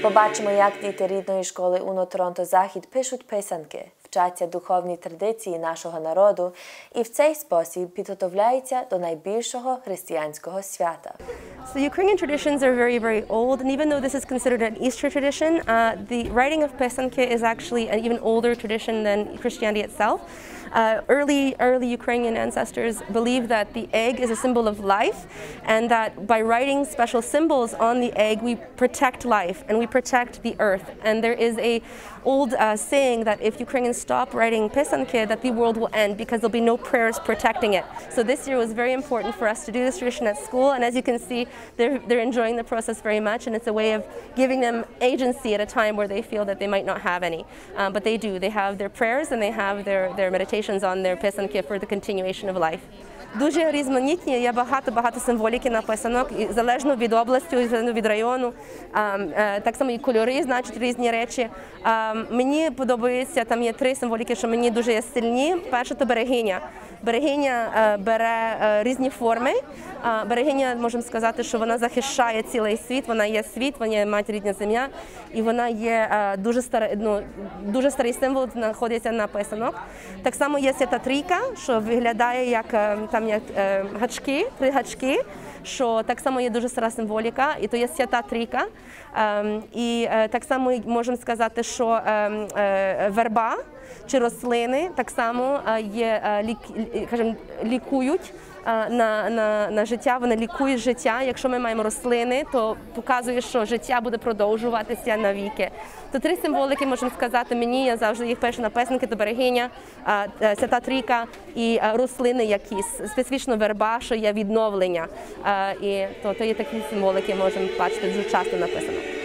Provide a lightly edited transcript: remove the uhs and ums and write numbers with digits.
Побачимо, як діти рідної школи УНО Торонто-Захід пишуть писанки, вчаться духовні традиції нашого народу і в цей спосіб підготовляються до найбільшого християнського свята. So Ukrainian traditions are very, very old, and even though this is considered an Easter tradition, the writing of Писанки is actually an even older tradition than Christianity itself. Early Ukrainian ancestors believed that the egg is a symbol of life, and that by writing special symbols on the egg, we protect life and we protect the earth. And there is a old saying that if Ukrainians stop writing Писанки, that the world will end because there'll be no prayers protecting it. So this year was very important for us to do this tradition at school, and as you can see, they're enjoying the process very much, and it's a way of giving them agency at a time where they feel that they might not have any. But they do. They have their prayers and they have their meditations on their Писанки for the continuation of life. Дуже різноманітні, є багато символіки на писанок, і залежно від області, залежно від району, так само і кольори значать різні речі. Мені подобається, там є 3 символіки, що мені дуже є сильні. Перше – то берегиня. Берегиня бере різні форми. Берегиня, можемо сказати, що вона захищає цілий світ, вона є світ, вона є мать рідна земля, і вона є дуже старий символ, знаходиться на писанок. Так само є Свята Трійка, що виглядає як там як гачки, 3 гачки, що так само є дуже стара символіка, і то є Свята Трійка. І так само можемо сказати, що верба чи рослини так само лікують на життя, вони лікують життя. Якщо ми маємо рослини, то показує, що життя буде продовжуватися навіки. То 3 символики, можемо сказати, мені, я завжди їх пишу на писанки, то берегиня, Свята Трійка і рослини якісь, специфічно верба, що є відновлення. І то є такі символики, можемо бачити дуже часто написано.